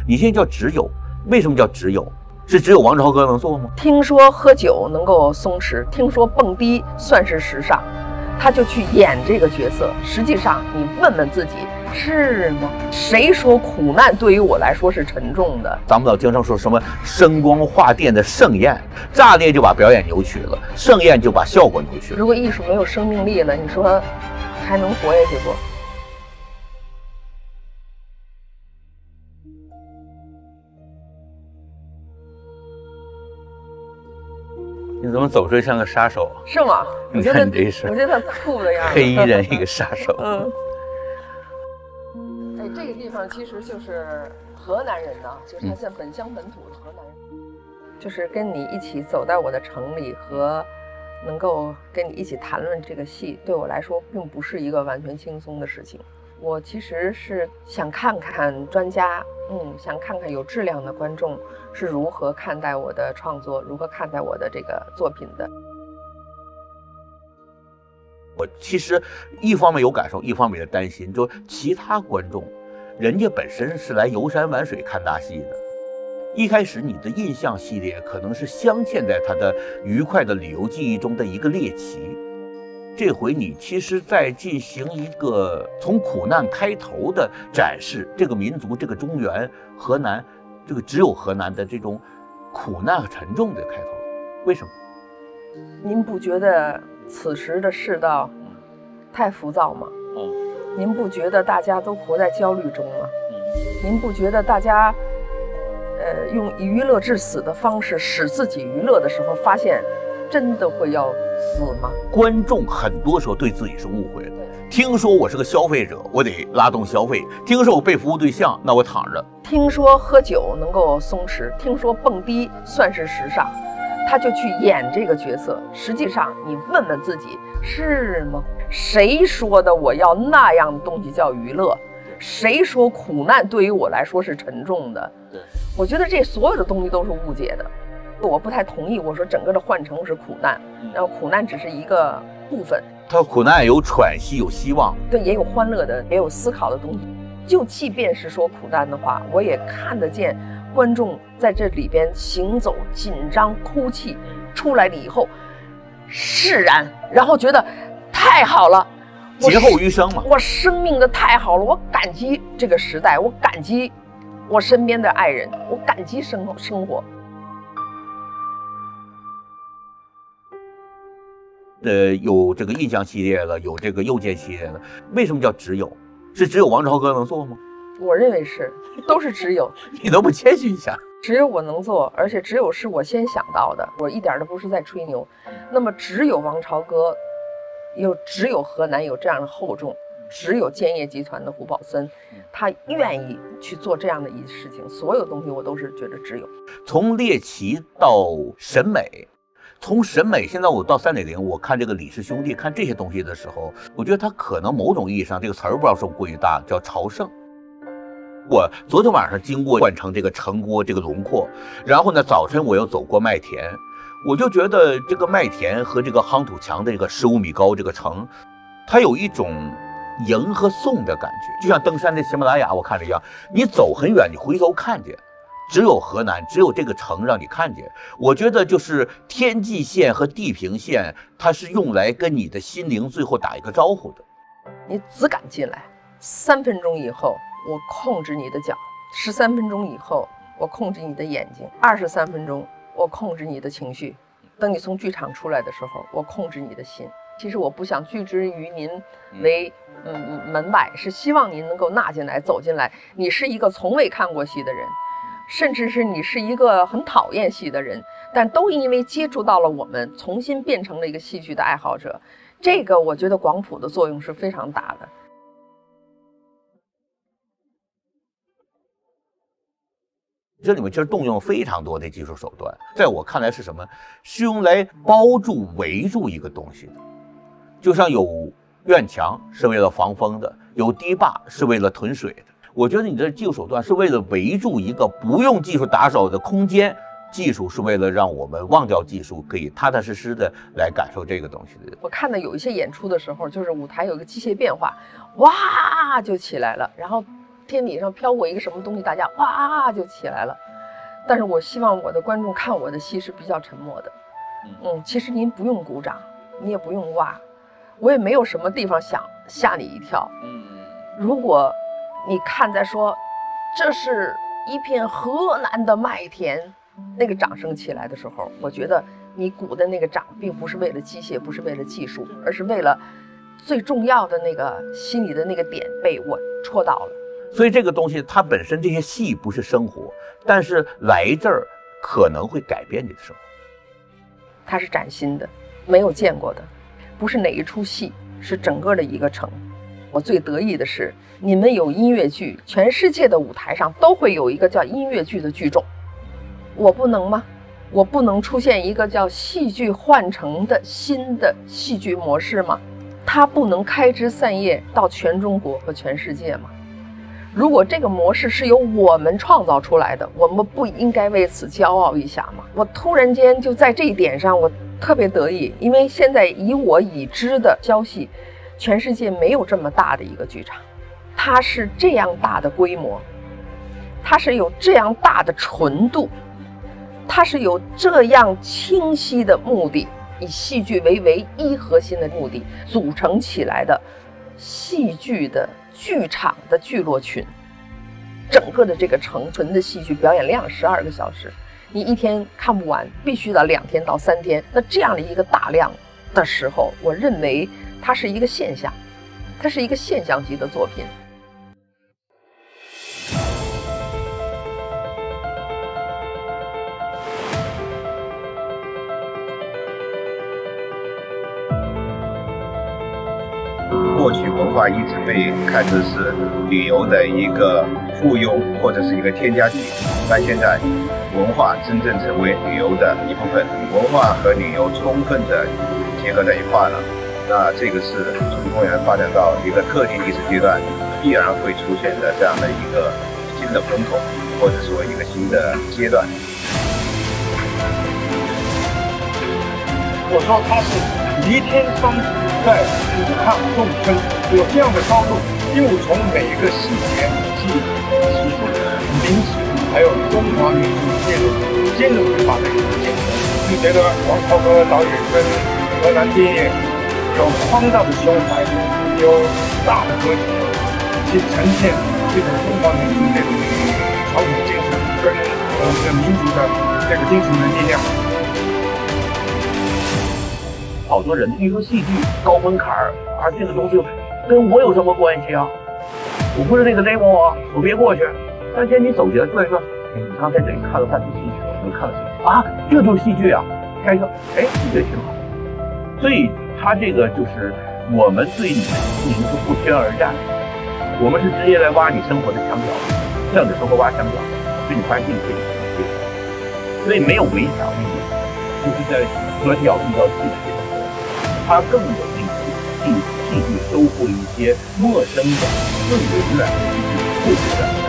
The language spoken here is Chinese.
你现在叫只有，为什么叫只有？是只有王朝歌能做吗？ 听说喝酒能够松弛，听说蹦迪算是时尚，他就去演这个角色。实际上，你问问自己，是吗？谁说苦难对于我来说是沉重的？ 咱们老经常说什么声光画电的盛宴，炸裂就把表演扭曲了，盛宴就把效果扭曲了。 如果艺术没有生命力了，你说还能活下去不？ 你怎么走出来像个杀手？ 是吗？ 你看你这是， 我觉得酷的样子。 黑衣人一个杀手。 哎，这个地方其实就是河南人呢，就是他现在本乡本土的河南人。就是跟你一起走在我的城里，和能够跟你一起谈论这个戏，对我来说并不是一个完全轻松的事情。我其实是想看看专家，想看看有质量的观众是如何看待我的创作，如何看待我的这个作品的。 我其实一方面有感受，一方面也担心，就其他观众，人家本身是来游山玩水看大戏的。一开始你的印象系列可能是镶嵌在他的愉快的旅游记忆中的一个猎奇，这回你其实在进行一个从苦难开头的展示，这个民族，这个中原河南，这个只有河南的这种苦难和沉重的开头，为什么？ 您不觉得此时的世道太浮躁吗？您不觉得大家都活在焦虑中吗？您不觉得大家用娱乐致死的方式使自己娱乐的时候，发现真的会要死吗？ 观众很多时候对自己是误会的。听说我是个消费者，我得拉动消费；听说我被服务对象，那我躺着。 听说喝酒能够松弛，听说蹦迪算是时尚，他就去演这个角色。实际上，你问问自己，是吗？谁说的我要那样的东西叫娱乐？谁说苦难对于我来说是沉重的？ 对， 我觉得这所有的东西都是误解的。我不太同意，我说整个的换乘是苦难，然后苦难只是一个部分。 它苦难有喘息，有希望， 对，也有欢乐的，也有思考的东西。就即便是说苦难的话，我也看得见观众在这里边行走、紧张、哭泣，出来了以后释然，然后觉得太好了， 劫后余生嘛。 我生命的太好了，我感激这个时代，我感激我身边的爱人，我感激生活。 有这个印象系列了，有这个右键系列了，为什么叫只有？是只有王朝歌能做吗？ 我认为是，都是只有。 你能不谦虚一下？ 只有我能做，而且只有是我先想到的，我一点都不是在吹牛。那么只有王朝歌，只有河南有这样的厚重，只有建业集团的胡宝森，他愿意去做这样的一事情。所有东西我都是觉得只有。 从猎奇到审美。从审美，现在我到3.0，我看这个李氏兄弟，看这些东西的时候，我觉得他可能某种意义上，这个词儿不知道是不是过于大，叫朝圣。我昨天晚上经过换成这个城郭这个轮廓，然后呢，早晨我又走过麦田，我就觉得这个麦田和这个夯土墙的这个15米高这个城，它有一种迎和送的感觉，就像登山的喜马拉雅，我看着一样，你走很远，你回头看见。只有河南，只有这个城让你看见。我觉得就是天际线和地平线，它是用来跟你的心灵最后打一个招呼的。 你只敢进来，3分钟以后我控制你的脚，13分钟以后我控制你的眼睛，23分钟我控制你的情绪，等你从剧场出来的时候，我控制你的心。其实我不想拒之于您为门外，是希望您能够纳进来，走进来。你是一个从未看过戏的人。甚至是你是一个很讨厌戏的人，但都因为接触到了我们，重新变成了一个戏剧的爱好者。这个我觉得广谱的作用是非常大的。 这里面其实动用非常多的技术手段，在我看来是什么？是用来包住、围住一个东西的。就像有院墙是为了防风的，有堤坝是为了屯水的。我觉得你的技术手段是为了围住一个不用技术打手的空间，技术是为了让我们忘掉技术，可以踏踏实实的来感受这个东西的。 我看到有一些演出的时候，就是舞台有一个机械变化，哇就起来了，然后天顶上飘过一个什么东西，大家哇就起来了。但是我希望我的观众看我的戏是比较沉默的。其实您不用鼓掌，你也不用哇，我也没有什么地方想吓你一跳。如果你看在说这是一片河南的麦田，那个掌声起来的时候，我觉得你鼓的那个掌并不是为了机械，不是为了技术，而是为了最重要的那个心里的那个点被我戳到了。 所以这个东西它本身这些戏不是生活，但是来这儿可能会改变你的生活。 它是崭新的，没有见过的，不是哪一出戏，是整个的一个城。我最得意的是，你们有音乐剧，全世界的舞台上都会有一个叫音乐剧的剧种，我不能吗？我不能出现一个叫戏剧换乘的新的戏剧模式吗？它不能开枝散叶到全中国和全世界吗？如果这个模式是由我们创造出来的，我们不应该为此骄傲一下吗？我突然间就在这一点上，我特别得意，因为现在以我已知的消息，全世界没有这么大的一个剧场，它是这样大的规模，它是有这样大的纯度，它是有这样清晰的目的，以戏剧为唯一核心的目的组成起来的戏剧的剧场的聚落群。整个的这个成纯的戏剧表演量12个小时，你一天看不完，必须得2天到3天。那这样的一个大量的时候，我认为它是一个现象，它是一个现象级的作品。 过去文化一直被看作是旅游的一个附庸或者是一个添加剂，但现在文化真正成为旅游的一部分，文化和旅游充分的结合在一块了。那这个是主题公园发展到一个特定历史阶段必然会出现的这样的一个新的风口，或者说一个新的阶段。 我说它是弥天双子在俯瞰众生，有这样的高度，又从每一个细节去体现民俗还有中华民族兼容于把这个结合。就觉得王超哥导演跟河南电影有宽大的胸怀，有大的格局，去呈现这种中华民族这种传统精神跟我们的民族的这个精神的力量。 好多人一说戏剧高门槛啊，这个东西跟我有什么关系啊？我不是那个 level 啊，我别过去。但是你走进来，突然说，你刚才这里看了半出戏剧，我们看了戏剧啊，这就是戏剧啊。开车，戏剧挺好。所以他这个就是我们对你的心灵是不宣而战，我们是直接来挖你生活的墙角，向着生活挖墙角，所以你发现这个可以接受。所以没有围墙，就是在合调遇到戏剧。它更有力气替戏剧收获一些陌生的、更远的戏剧故事的